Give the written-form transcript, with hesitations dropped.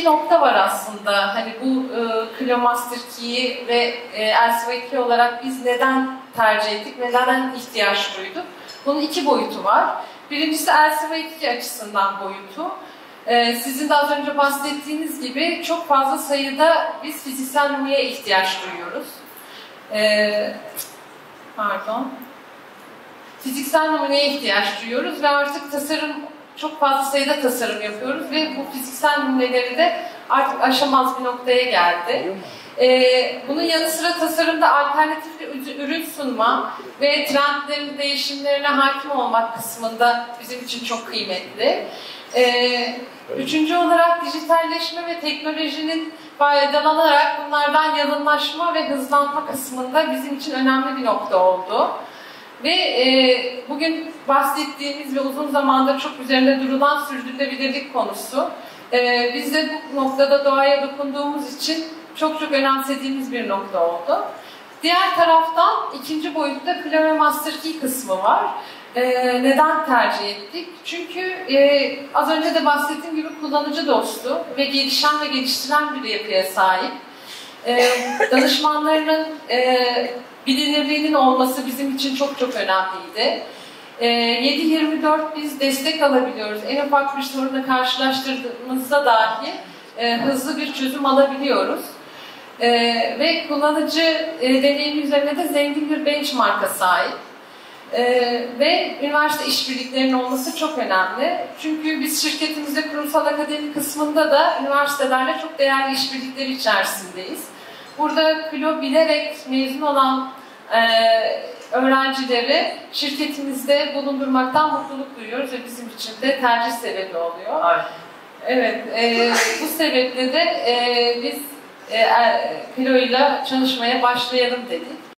nokta var aslında. Hani bu Clio Master Key'i ve LCV2 olarak biz neden tercih ettik, neden ihtiyaç duyduk? Bunun iki boyutu var. Birincisi LCV2 açısından boyutu. Sizin de az önce bahsettiğiniz gibi çok fazla sayıda biz fiziksel numuneye ihtiyaç duyuyoruz. Fiziksel numuneye ihtiyaç duyuyoruz ve artık çok fazla sayıda tasarım yapıyoruz ve bu fiziksel numuneleri de artık aşamaz bir noktaya geldi. Bunun yanı sıra tasarımda alternatif bir ürün sunma ve trendlerin değişimlerine hakim olmak kısmında bizim için çok kıymetli. Üçüncü olarak dijitalleşme ve teknolojinin faydalanarak bunlardan yalınlaşma ve hızlanma kısmında bizim için önemli bir nokta oldu. Ve bugün bahsettiğimiz ve uzun zamandır çok üzerinde durulan sürdürülebilirlik konusu. Biz de bu noktada doğaya dokunduğumuz için çok önemsediğimiz bir nokta oldu. Diğer taraftan ikinci boyutta Clio Master Key kısmı var. Neden tercih ettik? Çünkü az önce de bahsettiğim gibi kullanıcı dostu ve gelişen ve geliştiren bir yapıya sahip. Danışmanlarının bilinirliğinin olması bizim için çok önemliydi. 7/24 biz destek alabiliyoruz. En ufak bir sorunla karşılaştırdığımızda dahi hızlı bir çözüm alabiliyoruz. Ve kullanıcı deneyimi üzerine de zengin bir benchmark'a sahip. Ve üniversite işbirliklerinin olması çok önemli. Çünkü biz şirketimizde kurumsal akademi kısmında da üniversitelerle çok değerli işbirlikleri içerisindeyiz. Burada Clio bilerek mezun olan öğrencileri şirketimizde bulundurmaktan mutluluk duyuyoruz ve bizim için de tercih sebebi oluyor. Aynen. Evet, bu sebeple de biz Clio ile çalışmaya başlayalım dedik.